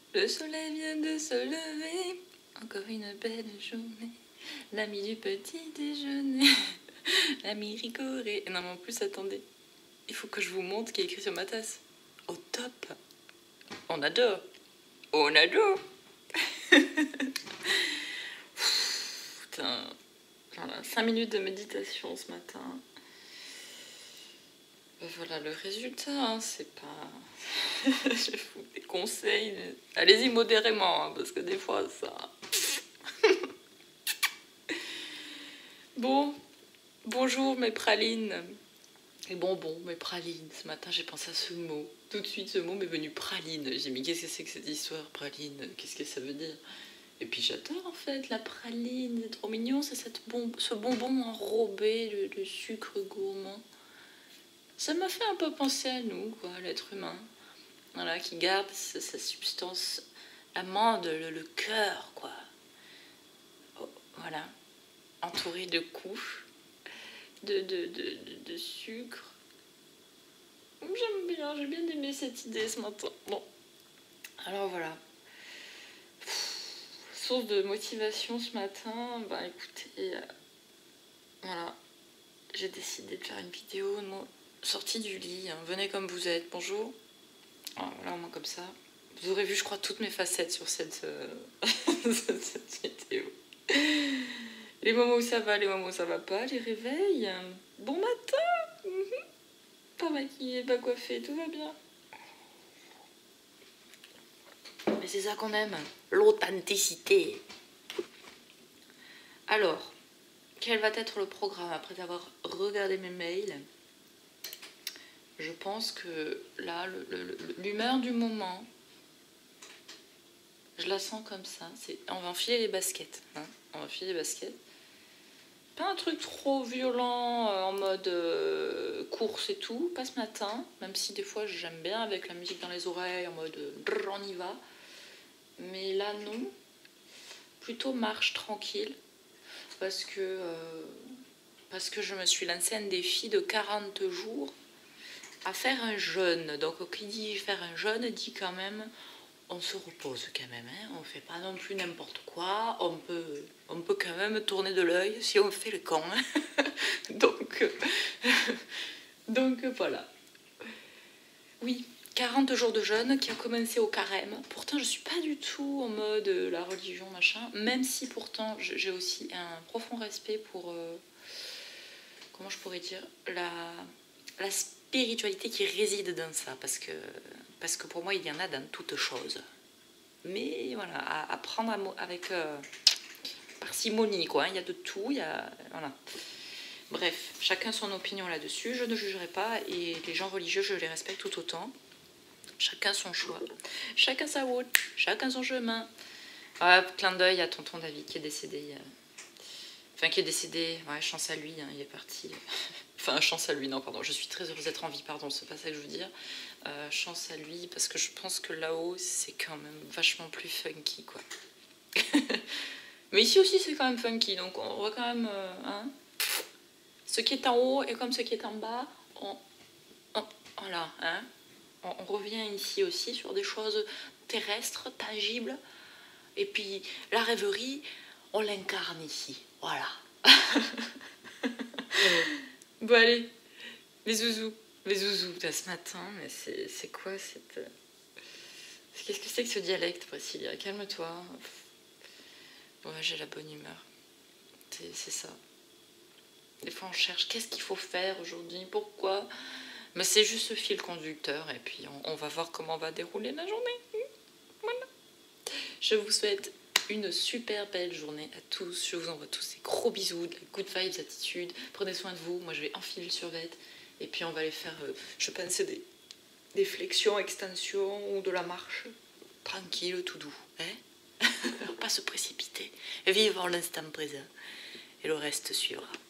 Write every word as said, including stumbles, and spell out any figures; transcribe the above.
Le soleil vient de se lever. Encore une belle journée. L'ami du petit déjeuner. L'ami rigoré. Non mais en plus attendez. Il faut que je vous montre ce qui est écrit sur ma tasse. Au top. On adore. On adore. Putain. Voilà, cinq minutes de méditation ce matin. Ben voilà le résultat, hein, c'est pas... Je vous des conseils. Allez-y modérément, hein, parce que des fois ça... Bon, bonjour mes pralines. Et bonbons, mes pralines. Ce matin j'ai pensé à ce mot. Tout de suite ce mot m'est venu praline. J'ai dit mais qu'est-ce que c'est que cette histoire praline? Qu'est-ce que ça veut dire? Et puis j'adore en fait la praline, c'est trop mignon, c'est cette bon... ce bonbon enrobé de, de sucre gourmand. Ça m'a fait un peu penser à nous, quoi, l'être humain. Voilà, qui garde sa, sa substance, l'amande, le, le cœur, quoi. Oh, voilà, entouré de couches, de, de, de, de, de sucre. J'aime bien, j'ai bien aimé cette idée ce matin. Bon, alors voilà. Source de motivation ce matin, bah écoutez, euh, voilà, j'ai décidé de faire une vidéo non, sortie du lit, hein. Venez comme vous êtes, bonjour. Alors, voilà, au moins comme ça. Vous aurez vu, je crois, toutes mes facettes sur cette, euh, cette vidéo. Les moments où ça va, les moments où ça va pas, les réveils. Bon matin. Mmh. Pas maquillée, pas coiffée, tout va bien. Mais c'est ça qu'on aime, l'authenticité. Alors, quel va être le programme après avoir regardé mes mails? Je pense que là, l'humeur du moment, je la sens comme ça. On va enfiler les baskets. Hein, on va enfiler les baskets. Pas un truc trop violent euh, en mode euh, course et tout. Pas ce matin. Même si des fois j'aime bien avec la musique dans les oreilles en mode brrr, on y va. Mais là non. Plutôt marche tranquille. Parce que, euh, parce que je me suis lancé un défi de quarante jours à faire un jeûne. Donc qui dit faire un jeûne dit quand même... On se repose quand même, hein. On ne fait pas non plus n'importe quoi, on peut, on peut quand même tourner de l'œil si on fait le camp. Hein. donc, donc voilà. Oui, quarante jours de jeûne qui a commencé au carême. Pourtant, je ne suis pas du tout en mode la religion, machin, même si pourtant j'ai aussi un profond respect pour, euh, comment je pourrais dire, la, la spiritualité qui réside dans ça, parce que... Parce que pour moi, il y en a dans toutes choses. Mais voilà, à, à prendre avec euh, parcimonie, quoi. Il y a de tout, il y a... Voilà. Bref, chacun son opinion là-dessus. Je ne jugerai pas et les gens religieux, je les respecte tout autant. Chacun son choix. Chacun sa route, chacun son chemin. Ah, clin d'œil à tonton David qui est décédé. Euh... Enfin, qui est décédé. Ouais, chance à lui, hein, il est parti... Enfin, chance à lui, non, pardon, je suis très heureuse d'être en vie, pardon, c'est pas ça que je veux dire. Euh, chance à lui, parce que je pense que là-haut, c'est quand même vachement plus funky, quoi. Mais ici aussi, c'est quand même funky, donc on va quand même... Euh, hein, ce qui est en haut est comme ce qui est en bas. On, on, voilà, hein. On, on revient ici aussi sur des choses terrestres, tangibles. Et puis, la rêverie, on l'incarne ici, voilà. Bon allez, les zouzous, les zouzous, ce matin, mais c'est quoi cette... Qu'est-ce que c'est que ce dialecte, Priscilla? Calme-toi. Bon, j'ai la bonne humeur, c'est ça. Des fois on cherche, qu'est-ce qu'il faut faire aujourd'hui, pourquoi? Mais c'est juste ce fil conducteur, et puis on, on va voir comment va dérouler la journée. Voilà. Je vous souhaite une super belle journée à tous. Je vous envoie tous des gros bisous, de la good vibes attitude. Prenez soin de vous. Moi, je vais enfiler le survêt. Et puis, on va aller faire, euh, je pense, des, des flexions, extensions ou de la marche. Tranquille, tout doux. Hein? Pas se précipiter. Vivre l'instant présent. Et le reste suivra.